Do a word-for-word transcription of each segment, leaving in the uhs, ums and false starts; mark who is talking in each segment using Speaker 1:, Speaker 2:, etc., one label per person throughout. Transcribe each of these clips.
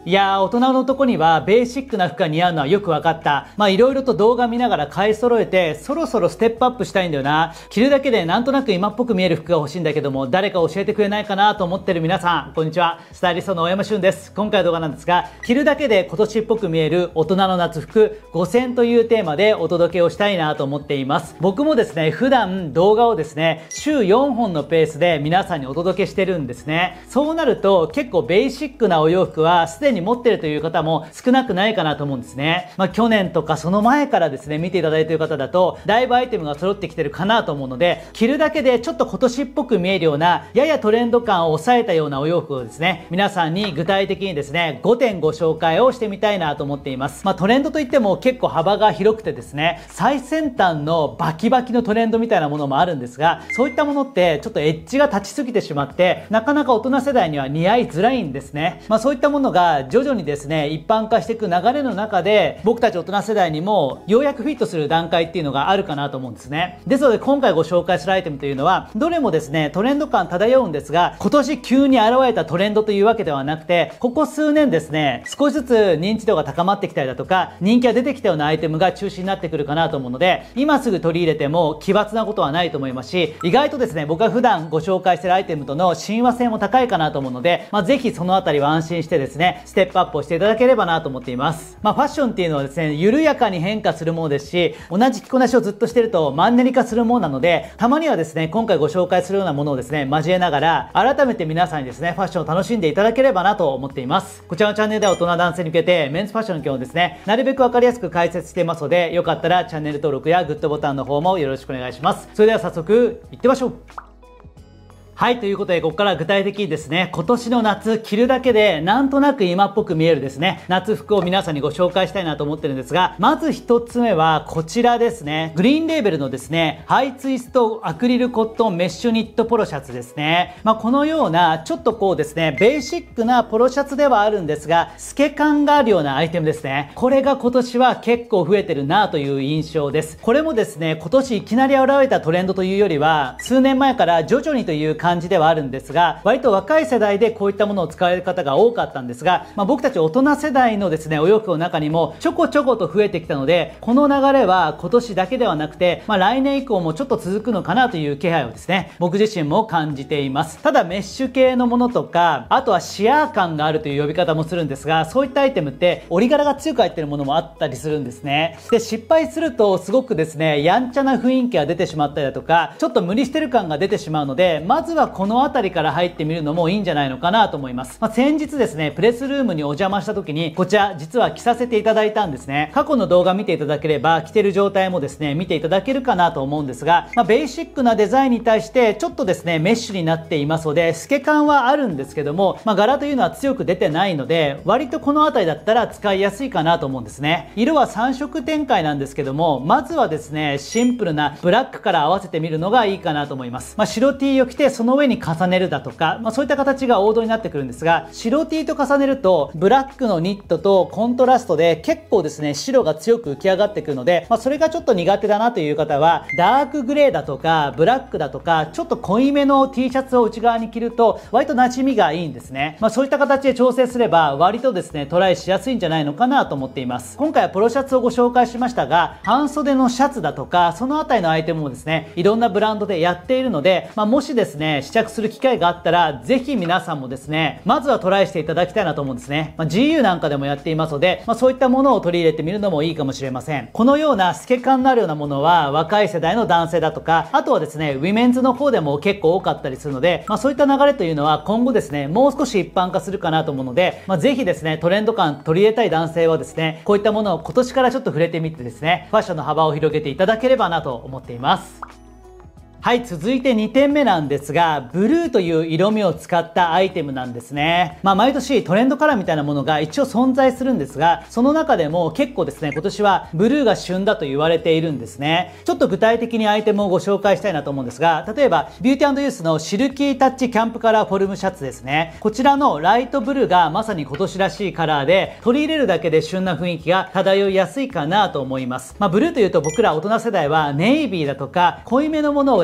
Speaker 1: いやー、大人の男にはベーシックな服が似合うのはよく分かった。まあいろいろと動画見ながら買い揃えて、そろそろステップアップしたいんだよな。着るだけでなんとなく今っぽく見える服が欲しいんだけども、誰か教えてくれないかなと思ってる皆さん、こんにちは。スタイリストの大山俊です。今回の動画なんですが、着るだけで今年っぽく見える大人の夏服ご選というテーマでお届けをしたいなと思っています。僕もですね、普段動画をですね、週よんほんのペースで皆さんにお届けしてるんですね。そうなると結構ベーシックなお洋服はすでに持ってるという方も少なくないかなと思うんですね。まあ去年とかその前からですね、見ていただいている方だと、だいぶアイテムが揃ってきてるかなと思うので、着るだけでちょっと今年っぽく見えるような、ややトレンド感を抑えたようなお洋服をですね、皆さんに具体的にですね、ごてんご紹介をしてみたいなと思っています。まあトレンドといっても結構幅が広くてですね、最先端のバキバキのトレンドみたいなものもあるんですが、そういったものってちょっとエッジが立ちすぎてしまって、なかなか大人世代には似合いづらいんですね。まあそういったものが徐々にですね、一般化していく流れの中で、僕たち大人世代にもようやくフィットする段階っていうのがあるかなと思うんですね。ですので今回ご紹介するアイテムというのは、どれもですね、トレンド感漂うんですが、今年急に現れたトレンドというわけではなくて、ここ数年ですね、少しずつ認知度が高まってきたりだとか、人気が出てきたようなアイテムが中心になってくるかなと思うので、今すぐ取り入れても奇抜なことはないと思いますし、意外とですね、僕が普段ご紹介しているアイテムとの親和性も高いかなと思うので、まあ、ぜひそのあたりは安心してですね、ステップアップをしていただければなと思っています。まあ、ファッションっていうのはですね、緩やかに変化するものですし、同じ着こなしをずっとしてるとマンネリ化するものなので、たまにはですね、今回ご紹介するようなものをですね、交えながら、改めて皆さんにですね、ファッションを楽しんでいただければなと思っています。こちらのチャンネルでは大人男性に向けて、メンズファッションの基本をですね、なるべくわかりやすく解説していますので、よかったらチャンネル登録やグッドボタンの方もよろしくお願いします。それでは早速、行ってみましょう。はい、ということで、ここから具体的にですね、今年の夏、着るだけで、なんとなく今っぽく見えるですね、夏服を皆さんにご紹介したいなと思ってるんですが、まず一つ目はこちらですね。グリーンレーベルのですね、ハイツイストアクリルコットンメッシュニットポロシャツですね。まあ、このような、ちょっとこうですね、ベーシックなポロシャツではあるんですが、透け感があるようなアイテムですね。これが今年は結構増えてるなという印象です。これもですね、今年いきなり現れたトレンドというよりは、数年前から徐々にという感じではあるんですが、割と若い世代でこういったものを使われる方が多かったんですが、まあ、僕たち大人世代のですね、お洋服の中にもちょこちょこと増えてきたので、この流れは今年だけではなくて、まあ、来年以降もちょっと続くのかなという気配をですね、僕自身も感じています。ただメッシュ系のものとか、あとはシアー感があるという呼び方もするんですが、そういったアイテムって折り柄が強く入っているものもあったりするんですね。で、失敗するとすごくですね、やんちゃな雰囲気が出てしまったりだとか、ちょっと無理してる感が出てしまうので、まずはこのあたりから入ってみるのもいいんじゃないのかなと思います。まあ、先日ですね、プレスルームにお邪魔した時に、こちら実は着させていただいたんですね。過去の動画見ていただければ、着てる状態もですね、見ていただけるかなと思うんですが、まあ、ベーシックなデザインに対して、ちょっとですね、メッシュになっていますので、透け感はあるんですけども、まあ、柄というのは強く出てないので、割とこのあたりだったら使いやすいかなと思うんですね。色はさん色展開なんですけども、まずはですね、シンプルなブラックから合わせてみるのがいいかなと思います。まあ、白 T を着て、その上に重ねるだとか、まあ、そういった形が王道になってくるんですが、白 T と重ねるとブラックのニットとコントラストで結構ですね、白が強く浮き上がってくるので、まあ、それがちょっと苦手だなという方はダークグレーだとかブラックだとかちょっと濃いめの T シャツを内側に着ると割と馴染みがいいんですね。まあ、そういった形で調整すれば割とですね、トライしやすいんじゃないのかなと思っています。今回はポロシャツをご紹介しましたが、半袖のシャツだとかそのあたりのアイテムもですね、いろんなブランドでやっているので、まあ、もしですね、試着する機会があったらぜひ皆さんもですね、まずはトライしていただきたいなと思うんですね。まあ、ジーユー なんかでもやっていますので、まあ、そういったものを取り入れてみるのもいいかもしれません。このような透け感のあるようなものは若い世代の男性だとか、あとはですね、ウィメンズの方でも結構多かったりするので、まあ、そういった流れというのは今後ですね、もう少し一般化するかなと思うので、まあ、ぜひですね、トレンド感取り入れたい男性はですね、こういったものを今年からちょっと触れてみてですね、ファッションの幅を広げていただければなと思っています。はい、続いてにてんめなんですが、ブルーという色味を使ったアイテムなんですね。まあ毎年トレンドカラーみたいなものが一応存在するんですが、その中でも結構ですね、今年はブルーが旬だと言われているんですね。ちょっと具体的にアイテムをご紹介したいなと思うんですが、例えばビューティー&ユースのシルキータッチキャンプカラーフォルムシャツですね。こちらのライトブルーがまさに今年らしいカラーで、取り入れるだけで旬な雰囲気が漂いやすいかなと思います。まあブルーというと僕ら大人世代はネイビーだとか濃いめのものを例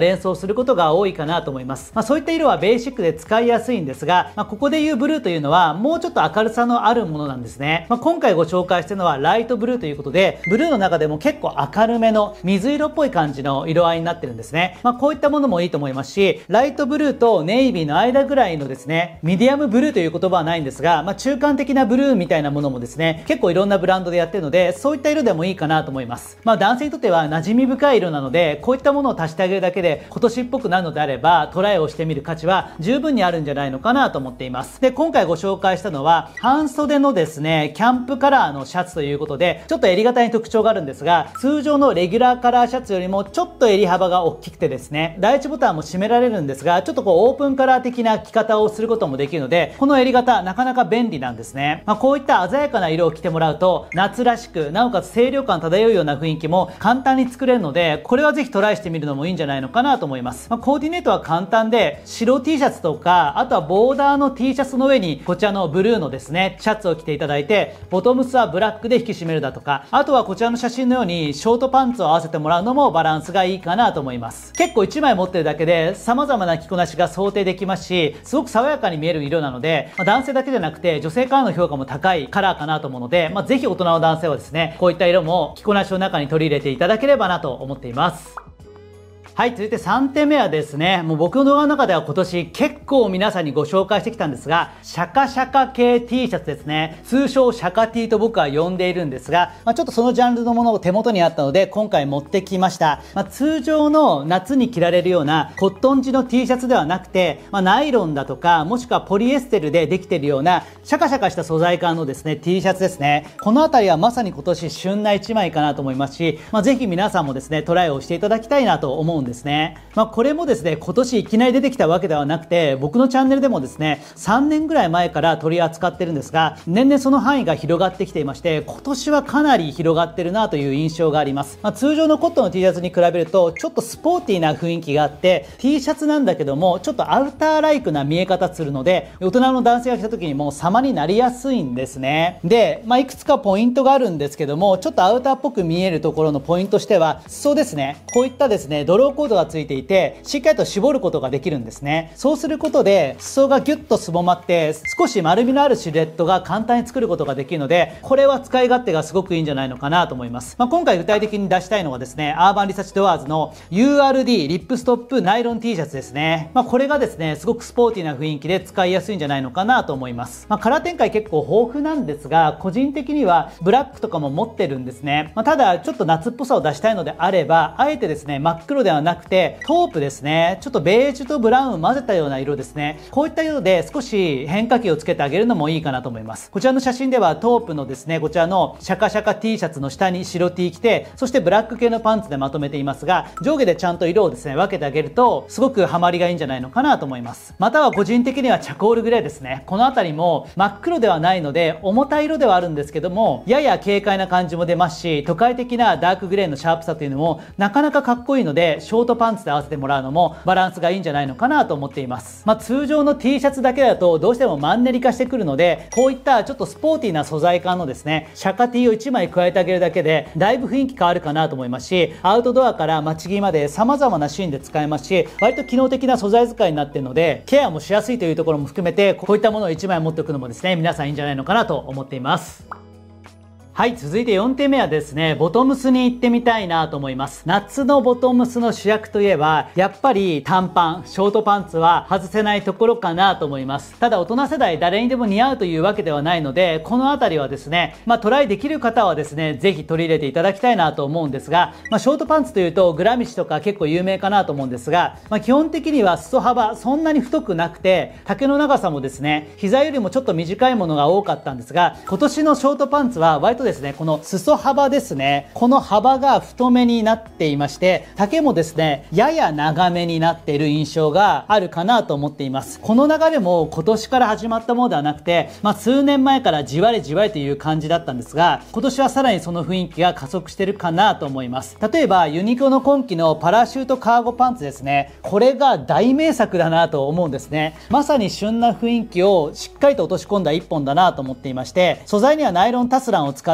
Speaker 1: 連想することが多いかなと思います。まあ、そういった色はベーシックで使いやすいんですが、まあ、ここでいうブルーというのはもうちょっと明るさのあるものなんですね。まあ、今回ご紹介しているのはライトブルーということで、ブルーの中でも結構明るめの水色っぽい感じの色合いになってるんですね。まあ、こういったものもいいと思いますし、ライトブルーとネイビーの間ぐらいのですね、ミディアムブルーという言葉はないんですが、まあ、中間的なブルーみたいなものもですね、結構いろんなブランドでやってるので、そういった色でもいいかなと思います。まあ、男性にとっては馴染み深い色なので、こういったものを足してあげるだけで今年っぽくなるのであれば、トライをしてみる価値は十分にあるんじゃないのかなと思っています。で、今回ご紹介したのは、半袖のですね、キャンプカラーのシャツということで、ちょっと襟型に特徴があるんですが、通常のレギュラーカラーシャツよりもちょっと襟幅が大きくてですね、第一ボタンも閉められるんですが、ちょっとこうオープンカラー的な着方をすることもできるので、この襟型なかなか便利なんですね。まあ、こういった鮮やかな色を着てもらうと、夏らしく、なおかつ清涼感漂うような雰囲気も簡単に作れるので、これはぜひトライしてみるのもいいんじゃないのかなと思います。まあ、コーディネートは簡単で、白 T シャツとか、あとはボーダーの T シャツの上にこちらのブルーのですね、シャツを着ていただいて、ボトムスはブラックで引き締めるだとか、あとはこちらの写真のようにショートパンツを合わせてもらうのもバランスがいいかなと思います。結構いちまい持ってるだけで様々な着こなしが想定できますし、すごく爽やかに見える色なので、まあ、男性だけじゃなくて女性からの評価も高いカラーかなと思うので、まあ、ぜひ大人の男性はですね、こういった色も着こなしの中に取り入れていただければなと思っています。はい、続いてさんてんめはですね、もう僕の動画の中では今年結構皆さんにご紹介してきたんですが、シャカシャカ系 T シャツですね。通称シャカ T と僕は呼んでいるんですが、まあ、ちょっとそのジャンルのものを手元にあったので今回持ってきました。まあ、通常の夏に着られるようなコットン地の T シャツではなくて、まあ、ナイロンだとか、もしくはポリエステルでできているようなシャカシャカした素材感のですね、T シャツですね。このあたりはまさに今年旬ないちまいかなと思いますし、まあ、ぜひ皆さんもですね、トライをしていただきたいなと思うんですね。まあこれもですね、今年いきなり出てきたわけではなくて、僕のチャンネルでもですね、さんねんぐらい前から取り扱ってるんですが、年々その範囲が広がってきていまして、今年はかなり広がってるなという印象があります。まあ、通常のコットンの T シャツに比べると、ちょっとスポーティーな雰囲気があって、T シャツなんだけども、ちょっとアウターライクな見え方するので、大人の男性が着た時にも様になりやすいんですね。で、まあ、いくつかポイントがあるんですけども、ちょっとアウターっぽく見えるところのポイントとしては、裾ですね。こういったですね、ドローコードがついていて、しっかりと絞ることができるんですね。そうすることで裾がギュッとすぼまって少し丸みのあるシルエットが簡単に作ることができるので、これは使い勝手がすごくいいんじゃないのかなと思います。まあ、今回具体的に出したいのはですね、アーバンリサーチドアーズの ユーアールディー リップストップナイロン T シャツですね。まあ、これがですね、すごくスポーティーな雰囲気で使いやすいんじゃないのかなと思います。まあ、カラー展開結構豊富なんですが、個人的にはブラックとかも持ってるんですね。まあ、ただちょっと夏っぽさを出したいのであれば、あえてですね、真っ黒ではなくてトープですね、ちょっとベージュとブラウンを混ぜたような色ですね。こういった色で少し変化球をつけてあげるのもいいかなと思います。こちらの写真ではトープのですね、こちらのシャカシャカ T シャツの下に白 T 着て、そしてブラック系のパンツでまとめていますが、上下でちゃんと色をですね、分けてあげるとすごくハマりがいいんじゃないのかなと思います。または個人的にはチャコールグレーですね。この辺りも真っ黒ではないので重たい色ではあるんですけども、やや軽快な感じも出ますし、都会的なダークグレーのシャープさというのもなかなかかっこいいので、ショートパンツで合わせてもらうのもバランスがいいんじゃないのかなと思っています。まあ、通常の T シャツだけだとどうしてもマンネリ化してくるので、こういったちょっとスポーティーな素材感のですね、シャカ T をいちまい加えてあげるだけでだいぶ雰囲気変わるかなと思いますし、アウトドアから街着まで様々なシーンで使えますし、割と機能的な素材使いになっているのでケアもしやすいというところも含めて、こういったものをいちまい持っておくのもですね、皆さんいいんじゃないのかなと思っています。はい、続いてよんてんめはですね、ボトムスに行ってみたいなと思います。夏のボトムスの主役といえば、やっぱり短パン、ショートパンツは外せないところかなと思います。ただ大人世代誰にでも似合うというわけではないので、このあたりはですね、まあトライできる方はですね、ぜひ取り入れていただきたいなと思うんですが、まあショートパンツというとグラミッシュとか結構有名かなと思うんですが、まあ基本的には裾幅そんなに太くなくて、丈の長さもですね、膝よりもちょっと短いものが多かったんですが、今年のショートパンツは割とですね、この裾幅ですね、この幅が太めになっていまして、丈もですね、やや長めになっている印象があるかなと思っています。この流れも今年から始まったものではなくて、まあ数年前からじわりじわりという感じだったんですが、今年はさらにその雰囲気が加速してるかなと思います。例えばユニクロの今季のパラシュートカーゴパンツですね、これが大名作だなと思うんですね。まさに旬な雰囲気をしっかりと落とし込んだ一本だなと思っていまして、素材にはナイロンタスランを使っ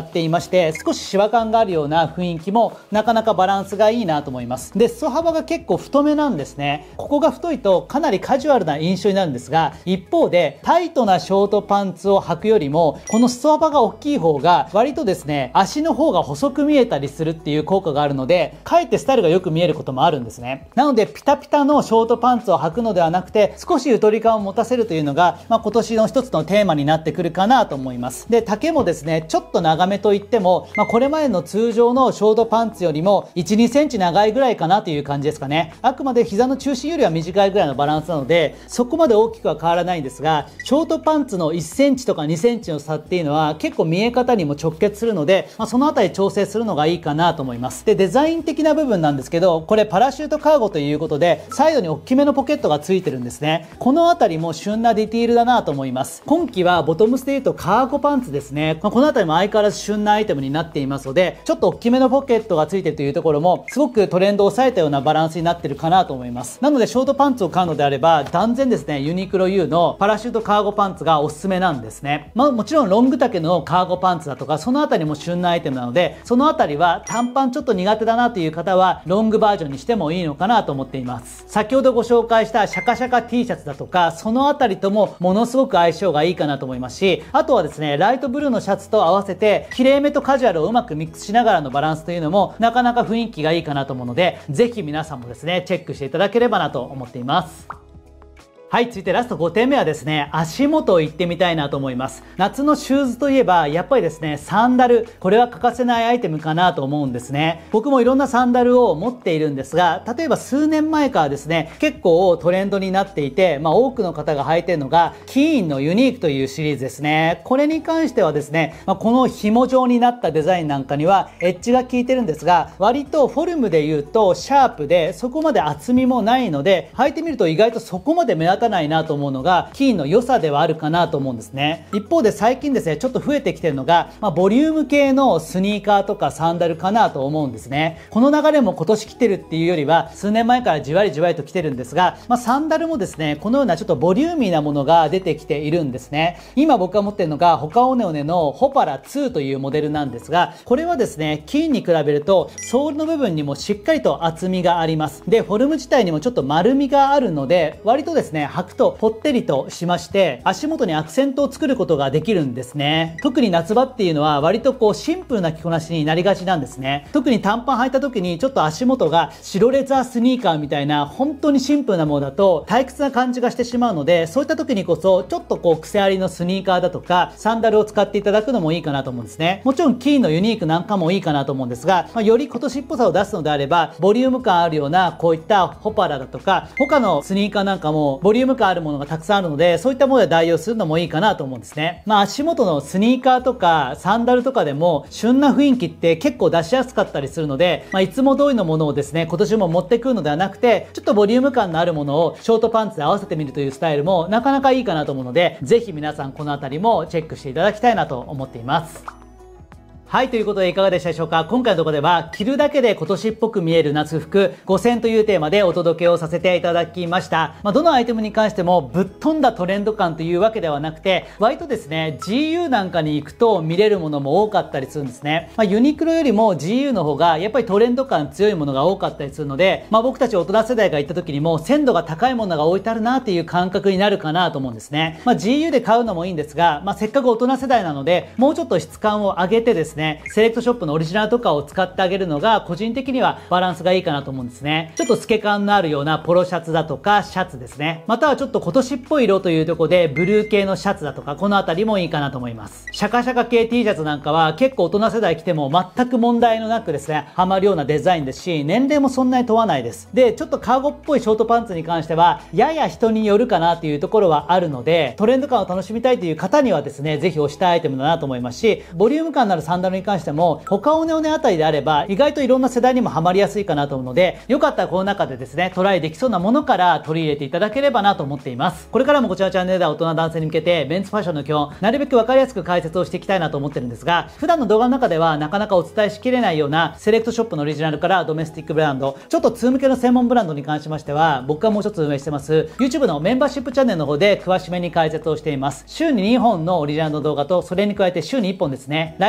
Speaker 1: っていまして、少しシワ感があるような雰囲気もなかなかバランスがいいなと思います。で、裾幅が結構太めなんですね。ここが太いとかなりカジュアルな印象になるんですが、一方でタイトなショートパンツを履くよりも、この裾幅が大きい方が割とですね、足の方が細く見えたりするっていう効果があるので、かえってスタイルがよく見えることもあるんですね。なので、ピタピタのショートパンツを履くのではなくて、少しゆとり感を持たせるというのが、まあ、今年の一つのテーマになってくるかなと思います。で、丈もですね、ちょっと長めといっても、まあ、これまでの通常のショートパンツよりもいち、にセンチ長いぐらいかなという感じですかね。あくまで膝の中心よりは短いぐらいのバランスなので、そこまで大きくは変わらないんですが、ショートパンツのいっセンチとかにセンチの差っていうのは結構見え方にも直結するので、まあ、そのあたり調整するのがいいかなと思います。で、デザイン的な部分なんですけど、これパラシュートカーゴということで、サイドに大きめのポケットがついてるんですね。このあたりも旬なディティールだなと思います。今季はボトムスで言うとカーゴパンツですね。まあ、このあたりも相変わらず旬なアイテムになっていますので、ちょっと大きめのポケットがついてるというところも、すごくトレンドを抑えたようなバランスになってるかなと思います。なので、ショートパンツを買うのであれば、断然ですね、ユニクロ U のパラシュートカーゴパンツがおすすめなんですね。まあ、もちろんロング丈のカーゴパンツだとか、そのあたりも旬なアイテムなので、そのあたりは短パンちょっと苦手だなという方は、ロングバージョンにしてもいいのかなと思っています。先ほどご紹介したシャカシャカ T シャツだとか、そのあたりともものすごく相性がいいかなと思いますし、あとはですね、ライトブルーのシャツと合わせて、綺麗めとカジュアルをうまくミックスしながらのバランスというのも、なかなか雰囲気がいいかなと思うので、ぜひ皆さんもですね、チェックしていただければなと思っています。はい、続いてラストごてんめはですね、足元を行ってみたいなと思います。夏のシューズといえば、やっぱりですね、サンダル。これは欠かせないアイテムかなと思うんですね。僕もいろんなサンダルを持っているんですが、例えば数年前からですね、結構トレンドになっていて、まあ多くの方が履いているのが、キーンのユニークというシリーズですね。これに関してはですね、まあ、この紐状になったデザインなんかには、エッジが効いてるんですが、割とフォルムで言うと、シャープで、そこまで厚みもないので、履いてみると意外とそこまで目立たないなと思うのがキーンの良さではあるかなと思うんですね。一方で最近ですね、ちょっと増えてきてるのが、まあ、ボリューム系のスニーカーとかサンダルかなと思うんですね。この流れも今年来てるっていうよりは数年前からじわりじわりと来てるんですが、まあ、サンダルもですね、このようなちょっとボリューミーなものが出てきているんですね。今僕が持ってるのがホカオネオネのホパラツーというモデルなんですが、これはですね、キーンに比べるとソールの部分にもしっかりと厚みがあります。で、フォルム自体にもちょっと丸みがあるので、割とですね、履くとぽってりとしまして足元にアクセントを作ることができるんですね。特に夏場っていうのは割とこうシンプルな着こなしになりがちなんですね。特に短パン履いた時にちょっと足元が白レザースニーカーみたいな本当にシンプルなものだと退屈な感じがしてしまうので、そういった時にこそちょっとこう癖ありのスニーカーだとかサンダルを使っていただくのもいいかなと思うんですね。もちろんキーンのユニークなんかもいいかなと思うんですが、まあ、より今年っぽさを出すのであればボリューム感あるようなこういったホパラだとか他のスニーカーなんかもボリューム感あるものがたくさんあるので、そういったもので代用するのもいいかなと思うんですね。まあ足元のスニーカーとかサンダルとかでも旬な雰囲気って結構出しやすかったりするので、まあ、いつも通りのものをですね、今年も持ってくるのではなくて、ちょっとボリューム感のあるものをショートパンツで合わせてみるというスタイルもなかなかいいかなと思うので、ぜひ皆さんこのあたりもチェックしていただきたいなと思っています。はい、ということでいかがでしたでしょうか。今回の動画では着るだけで今年っぽく見える夏服ごせんというテーマでお届けをさせていただきました。まあ、どのアイテムに関してもぶっ飛んだトレンド感というわけではなくて、割とですね ジーユー なんかに行くと見れるものも多かったりするんですね。まあ、ユニクロよりも ジーユー の方がやっぱりトレンド感強いものが多かったりするので、まあ、僕たち大人世代が行った時にも鮮度が高いものが置いてあるなっていう感覚になるかなと思うんですね。まあ、ジーユー で買うのもいいんですが、まあ、せっかく大人世代なのでもうちょっと質感を上げてですね、セレクトショップのオリジナルとかを使ってあげるのが個人的にはバランスがいいかなと思うんですね。ちょっと透け感のあるようなポロシャツだとかシャツですね。またはちょっと今年っぽい色というところでブルー系のシャツだとか、このあたりもいいかなと思います。シャカシャカ系 T シャツなんかは結構大人世代着ても全く問題のなくですね、ハマるようなデザインですし、年齢もそんなに問わないです。で、ちょっとカーゴっぽいショートパンツに関してはやや人によるかなというところはあるので、トレンド感を楽しみたいという方にはですね、ぜひ推したいアイテムだなと思いますし、ボリューム感のあるサンダルに関してもホカオネオネあたりであれば意外といろんな世代にもハマりやすいかなと思うので、よかったらこの中でですねトライできそうなものから取り入れていただければなと思っています。これからもこちらのチャンネルでは大人男性に向けてメンズファッションの基本なるべく分かりやすく解説をしていきたいなと思ってるんですが、普段の動画の中ではなかなかお伝えしきれないようなセレクトショップのオリジナルからドメスティックブランド、ちょっと通向けの専門ブランドに関しましては僕がもう一つ運営してます YouTube のメンバーシップチャンネルの方で詳しめに解説をしています。週ににほんのオリジナルの動画と、それに加えて週にいっぽんですねライブ配信を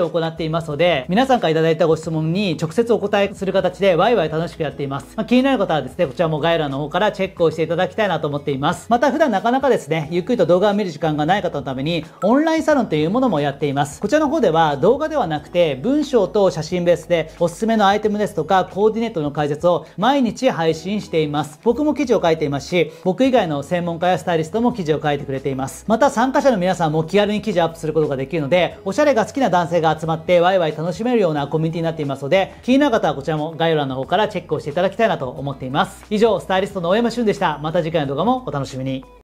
Speaker 1: を行っていますので、皆さんからいただいたご質問に直接お答えする形でワイワイ楽しくやっています。まあ、気になる方はですね、こちらも概要欄の方からチェックをしていただきたいなと思っています。また普段なかなかですね、ゆっくりと動画を見る時間がない方のために、オンラインサロンというものもやっています。こちらの方では動画ではなくて、文章と写真ベースでおすすめのアイテムですとか、コーディネートの解説を毎日配信しています。僕も記事を書いていますし、僕以外の専門家やスタイリストも記事を書いてくれています。また参加者の皆さんも気軽に記事をアップすることができるので、おしゃれが好きな男性が集まってワイワイ楽しめるようなコミュニティになっていますので、気になる方はこちらも概要欄の方からチェックをしていただきたいなと思っています。以上、スタイリストの大山俊でした。また次回の動画もお楽しみに。